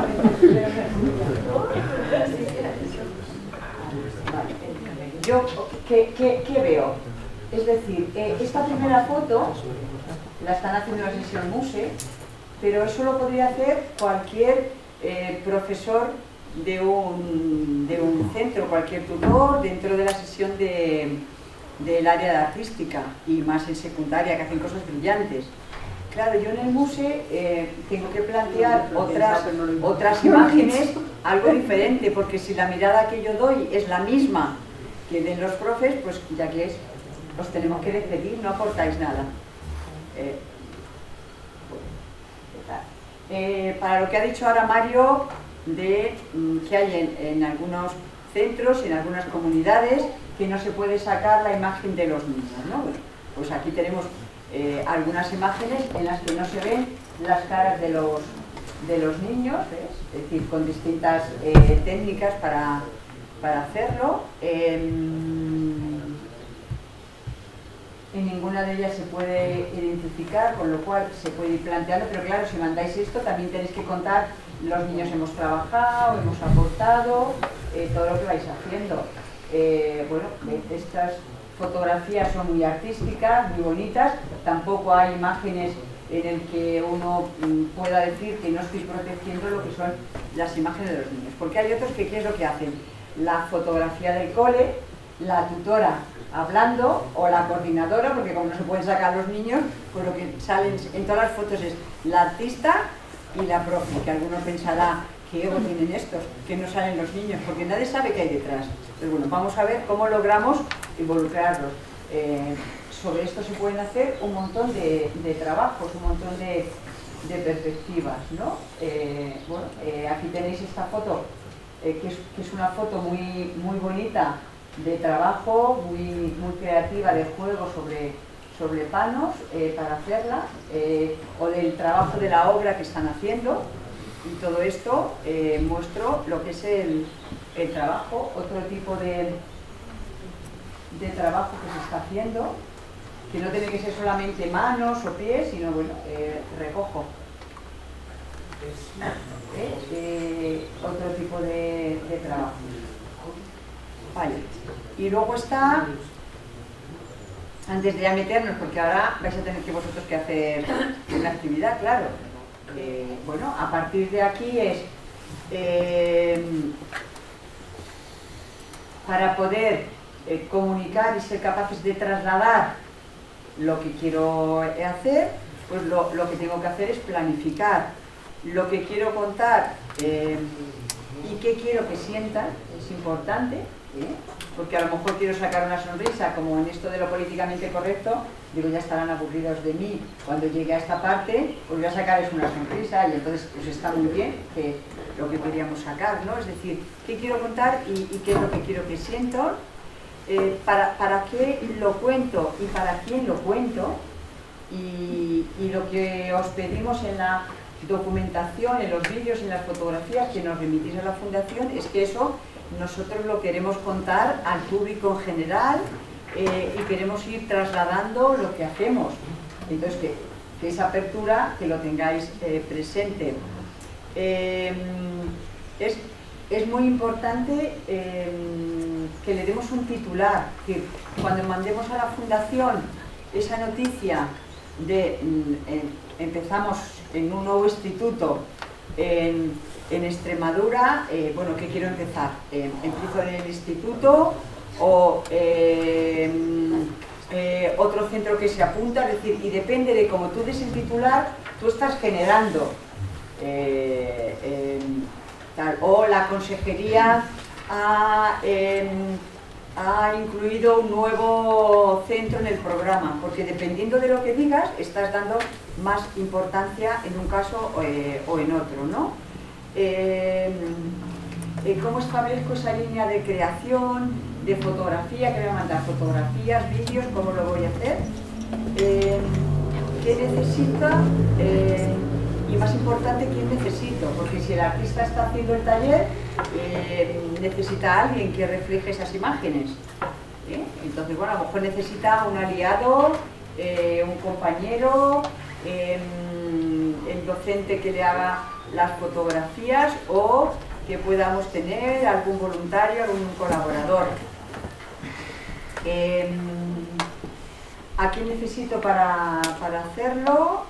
Yo, ¿qué veo? Es decir, esta primera foto la están haciendo en la sesión MUSE, pero eso lo podría hacer cualquier profesor de un centro, cualquier tutor dentro de la sesión del área de artística, y más en secundaria, que hacen cosas brillantes. Claro, yo en el MUSE tengo que plantear otras imágenes, algo diferente, porque si la mirada que yo doy es la misma que den los profes, pues ya que os tenemos que despedir, no aportáis nada. Para lo que ha dicho ahora Mario, de que hay en algunos centros, en algunas comunidades, que no se puede sacar la imagen de los niños, ¿no? Bueno, pues aquí tenemos algunas imágenes en las que no se ven las caras de los niños, ¿ves? Es decir, con distintas técnicas para hacerlo. En ninguna de ellas se puede identificar, con lo cual se puede ir planteando, pero claro, si mandáis esto también tenéis que contar, los niños hemos trabajado, hemos aportado, todo lo que vais haciendo. Bueno, estas fotografías son muy artísticas, muy bonitas, tampoco hay imágenes en el que uno pueda decir que no estoy protegiendo lo que son las imágenes de los niños, porque hay otros que ¿qué es lo que hacen? La fotografía del cole, la tutora hablando o la coordinadora, porque como no se pueden sacar los niños, pues lo que salen en todas las fotos es la artista y la profe, que algunos pensará que ego tienen estos, que no salen los niños, porque nadie sabe qué hay detrás. Pero bueno, vamos a ver cómo logramos involucrarlos. Sobre esto se pueden hacer un montón de trabajos, un montón de perspectivas, ¿no? Bueno, aquí tenéis esta foto, que es una foto muy bonita, de trabajo, muy creativa, de juego sobre panos para hacerla, o del trabajo de la obra que están haciendo, y todo esto muestro lo que es el trabajo, otro tipo de trabajo que se está haciendo, que no tiene que ser solamente manos o pies, sino bueno, recojo. Otro tipo de trabajo. Vale. Y luego está, antes de ya meternos, porque ahora vais a tener que vosotros que hacer una actividad, claro. Bueno, a partir de aquí es para poder comunicar y ser capaces de trasladar lo que quiero hacer, pues lo que tengo que hacer es planificar lo que quiero contar y qué quiero que sientan, es importante, porque a lo mejor quiero sacar una sonrisa, como en esto de lo políticamente correcto, digo, ya estarán aburridos de mí, cuando llegue a esta parte, pues voy a sacar es una sonrisa, y entonces pues está muy bien que lo que queríamos sacar, ¿no? Es decir, qué quiero contar y qué es lo que quiero que sientan, para qué lo cuento y para quién lo cuento, y lo que os pedimos en la documentación, en los vídeos, en las fotografías que nos remitís a la Fundación, es que eso nosotros lo queremos contar al público en general, y queremos ir trasladando lo que hacemos. Entonces, que esa apertura, que lo tengáis presente. Es muy importante que le demos un titular, que cuando mandemos a la Fundación esa noticia de empezamos en un nuevo instituto en Extremadura, bueno, ¿qué quiero empezar? ¿Empiezo en el instituto o otro centro que se apunta? Es decir, y depende de cómo tú des el titular, tú estás generando tal, o la consejería ha incluido un nuevo centro en el programa, porque dependiendo de lo que digas, estás dando más importancia en un caso o en otro, ¿no? ¿Cómo establezco esa línea de creación, de fotografía? Que voy a mandar fotografías, vídeos, ¿cómo lo voy a hacer? ¿Qué necesita? Y más importante, ¿quién necesito? Porque si el artista está haciendo el taller, necesita a alguien que refleje esas imágenes. Entonces, bueno, a lo mejor necesita un aliado, un compañero, el docente que le haga las fotografías, o que podamos tener algún voluntario, algún colaborador. ¿A quién necesito para hacerlo?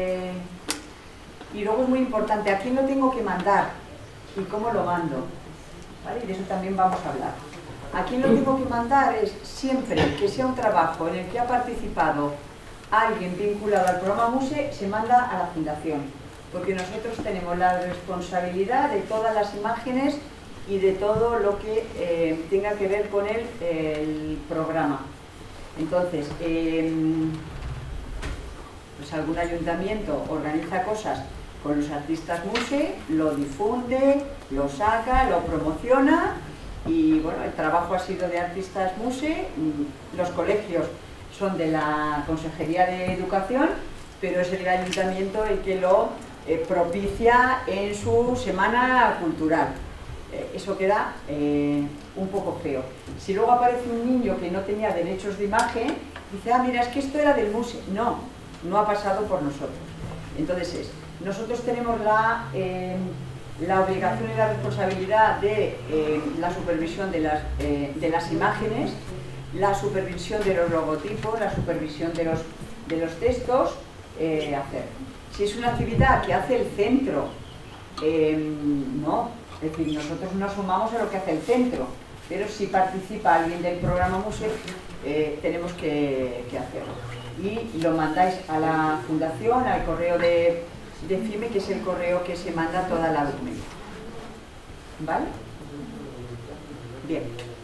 Y luego es muy importante, ¿a quién lo tengo que mandar? ¿Y cómo lo mando? ¿Vale? Y de eso también vamos a hablar. ¿A quién lo tengo que mandar? Es siempre que sea un trabajo en el que ha participado alguien vinculado al programa MUSE, se manda a la Fundación, porque nosotros tenemos la responsabilidad de todas las imágenes y de todo lo que tenga que ver con el programa. Entonces, pues algún ayuntamiento organiza cosas con los artistas MUSE, lo difunde, lo saca, lo promociona y bueno, el trabajo ha sido de artistas MUSE, los colegios son de la Consejería de Educación, pero es el ayuntamiento el que lo propicia en su semana cultural. Eso queda un poco feo. Si luego aparece un niño que no tenía derechos de imagen, dice, ah, mira, es que esto era del MUSE. No, no ha pasado por nosotros. Entonces, nosotros tenemos la obligación y la responsabilidad de la supervisión de las imágenes, la supervisión de los logotipos, la supervisión de los textos, hacer. Si es una actividad que hace el centro, no, es decir, nosotros nos sumamos a lo que hace el centro, pero si participa alguien del programa MUSE, tenemos que hacerlo. Y lo mandáis a la fundación, al correo de FIME, que es el correo que se manda toda la documentación. ¿Vale? Bien.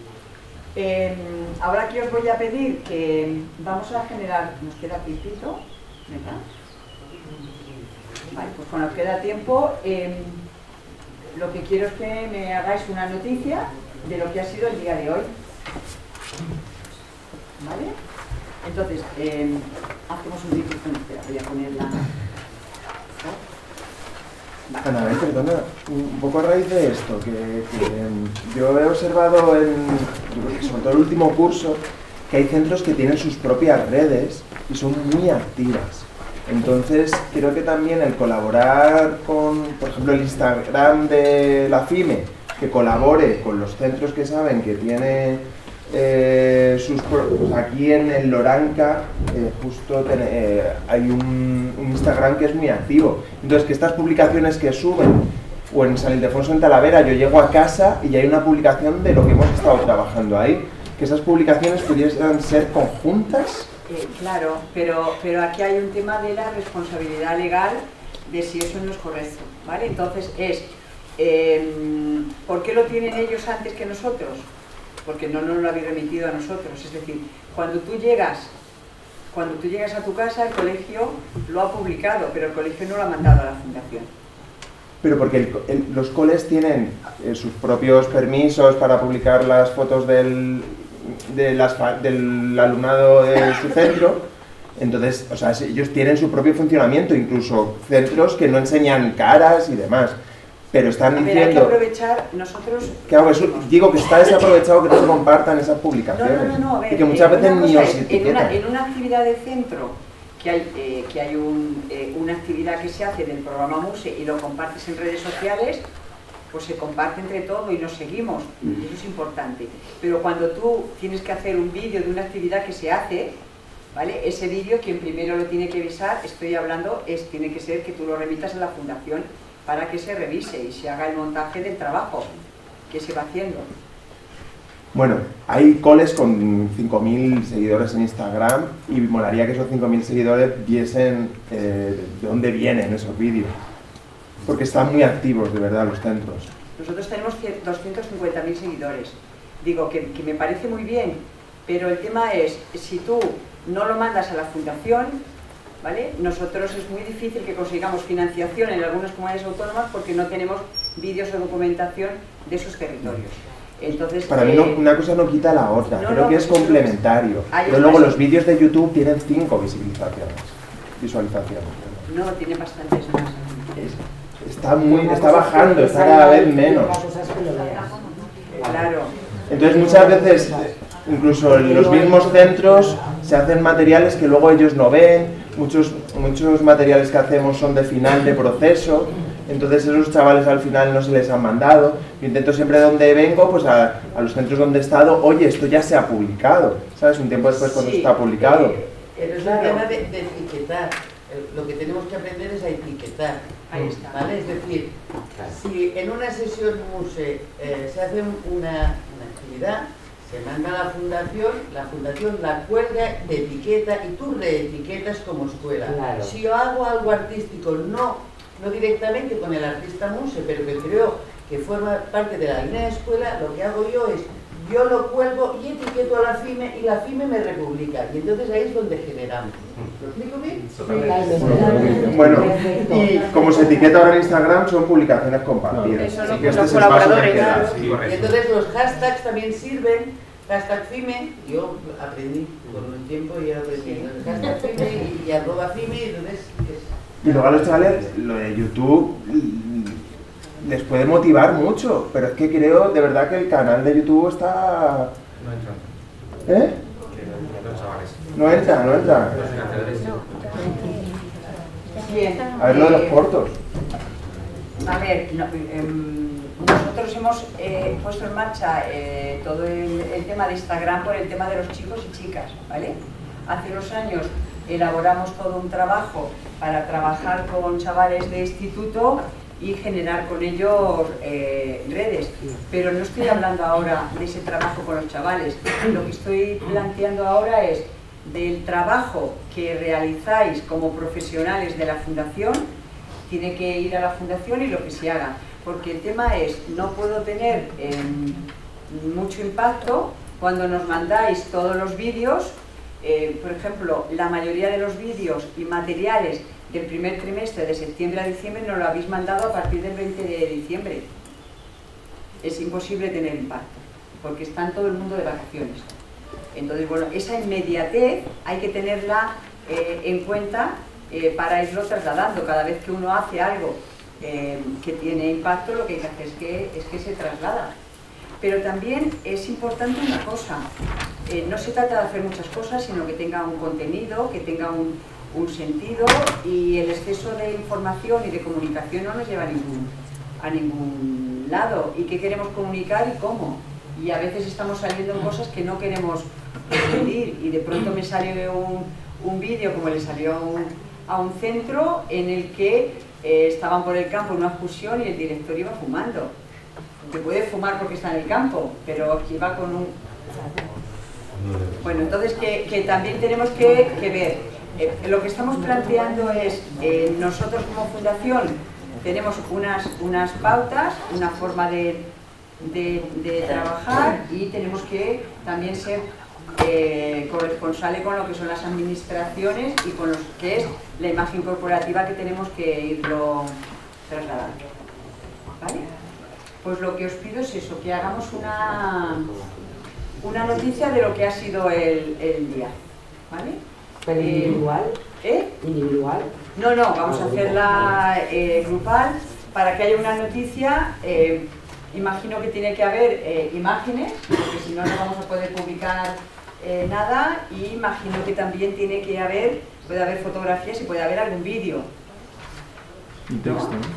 Ahora que os voy a pedir que vamos a generar, nos queda tiempito, ¿verdad? Vale, pues cuando os queda tiempo, lo que quiero es que me hagáis una noticia de lo que ha sido el día de hoy. ¿Vale? Entonces, hacemos un dibujito, espera, voy a ponerla. Vale. Ana, perdona, un poco a raíz de esto, que yo he observado sobre todo el último curso, que hay centros que tienen sus propias redes y son muy activas. Entonces, creo que también el colaborar con, por ejemplo, el Instagram de la FIME, que colabore con los centros que saben que tiene pues aquí en el Loranca justo hay un Instagram que es muy activo. Entonces, que estas publicaciones que suben, o en San Ildefonso en Talavera, yo llego a casa y hay una publicación de lo que hemos estado trabajando ahí, que esas publicaciones pudiesen ser conjuntas. Claro, pero aquí hay un tema de la responsabilidad legal de si eso no es correcto, ¿vale? Entonces ¿por qué lo tienen ellos antes que nosotros? Porque no nos lo habéis remitido a nosotros. Es decir, cuando tú llegas a tu casa, el colegio lo ha publicado, pero el colegio no lo ha mandado a la fundación. Pero porque los coles tienen sus propios permisos para publicar las fotos del alumnado de su centro. Entonces, o sea, ellos tienen su propio funcionamiento, incluso centros que no enseñan caras y demás. Pero están diciendo... Hay que aprovechar nosotros... Claro, digo que está desaprovechado que no se compartan esas publicaciones. No, a ver, y que muchas veces ni os etiquetan. En una actividad de centro, que hay una actividad que se hace del programa MUSE y lo compartes en redes sociales, pues se comparte entre todo y nos seguimos, y eso es importante. Pero cuando tú tienes que hacer un vídeo de una actividad que se hace, ¿vale? Ese vídeo, quien primero lo tiene que avisar, estoy hablando, tiene que ser que tú lo remitas a la fundación para que se revise y se haga el montaje del trabajo que se va haciendo. Bueno, hay coles con 5.000 seguidores en Instagram y molaría que esos 5.000 seguidores viesen de dónde vienen esos vídeos. Porque están muy activos, de verdad, los centros. Nosotros tenemos 250.000 seguidores. Digo que me parece muy bien, pero el tema es, si tú no lo mandas a la fundación, ¿vale? Nosotros es muy difícil que consigamos financiación en algunas comunidades autónomas porque no tenemos vídeos de documentación de esos territorios. Entonces, para mí una cosa no quita la otra, creo que es complementario. Pero luego los vídeos de YouTube tienen 5 visualizaciones. No, tiene bastantes más. Está bajando, está cada vez menos. Claro. Entonces muchas veces, incluso en los mismos centros, se hacen materiales que luego ellos no ven. Muchos materiales que hacemos son de final de proceso. Entonces esos chavales al final no se les han mandado. Yo intento siempre donde vengo, pues a los centros donde he estado, oye, esto ya se ha publicado, ¿sabes? Un tiempo después cuando está publicado. Pero es un tema de etiquetar. Lo que tenemos que aprender es a etiquetar. Ahí está. ¿Vale? Es decir, si en una sesión MUSE se hace una actividad, se manda a la fundación la cuelga, te etiqueta y tú reetiquetas como escuela. Claro. Si yo hago algo artístico, no directamente con el artista MUSE, pero que creo que forma parte de la línea de escuela, lo que hago yo es yo lo cuelgo y etiqueto a la FIME y la FIME me republica. Y entonces ahí es donde generamos. ¿Lo explico bien? Bueno, y como se etiqueta ahora en Instagram, son publicaciones compartidas. Eso Así lo que este los es el paso que colaboradores, queda. Sí, Y correcto. entonces los hashtags también sirven. Hashtag FIME, yo aprendí con un tiempo y aprendí. Hashtag FIME y arroba FIME, y entonces Y luego a los chavales, lo de YouTube les puede motivar mucho, pero es que creo de verdad que el canal de YouTube está... No entran. ¿Eh? Los chavales. No entra, no entra. Los financiadores. Bien. A ver lo de los cortos. A ver, nosotros hemos puesto en marcha todo el tema de Instagram por el tema de los chicos y chicas, ¿vale? Hace unos años elaboramos todo un trabajo para trabajar con chavales de instituto y generar con ellos redes, pero no estoy hablando ahora de ese trabajo con los chavales. Lo que estoy planteando ahora es del trabajo que realizáis como profesionales de la fundación, tiene que ir a la fundación y lo que se haga, porque el tema es, no puedo tener mucho impacto cuando nos mandáis todos los vídeos. Por ejemplo, la mayoría de los vídeos y materiales del primer trimestre, de septiembre a diciembre, nos lo habéis mandado a partir del 20 de diciembre. Es imposible tener impacto, porque está todo el mundo de vacaciones. Entonces, bueno, esa inmediatez hay que tenerla en cuenta para irlo trasladando. Cada vez que uno hace algo que tiene impacto, lo que hay que hacer es que se traslada. Pero también es importante una cosa, no se trata de hacer muchas cosas, sino que tenga un contenido, que tenga un sentido, y el exceso de información y de comunicación no nos lleva a ningún lado. ¿Y qué queremos comunicar y cómo? Y a veces estamos saliendo en cosas que no queremos pedir, y de pronto me sale un vídeo como le salió a un centro en el que estaban por el campo en una excursión y el director iba fumando. Que puede fumar porque está en el campo, pero que va con un... Bueno, entonces que también tenemos que ver. Lo que estamos planteando es, nosotros como fundación tenemos unas pautas, una forma de trabajar, y tenemos que también ser corresponsable con lo que son las administraciones y con lo que es la imagen corporativa que tenemos que irlo trasladando. ¿Vale? Pues lo que os pido es eso, que hagamos una noticia de lo que ha sido el día, ¿vale? ¿Pero individual? ¿Individual? No, vamos a hacerla grupal para que haya una noticia. Imagino que tiene que haber imágenes, porque si no, no vamos a poder publicar nada, y imagino que también puede haber fotografías y puede haber algún vídeo. Y texto, ¿no?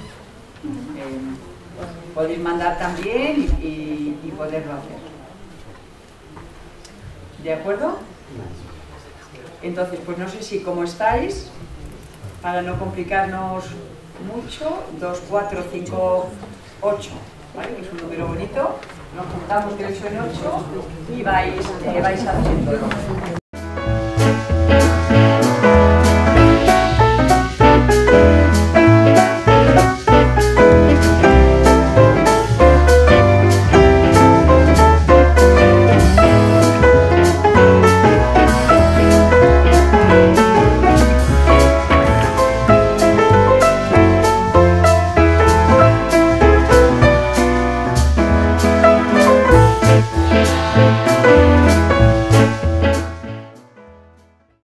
Podéis mandar también y poderlo hacer. ¿De acuerdo? Entonces, pues no sé si como estáis, para no complicarnos mucho, 2, 4, 5, 8, ¿vale? Que es un número bonito, nos juntamos de 8 en 8 y vais haciendo.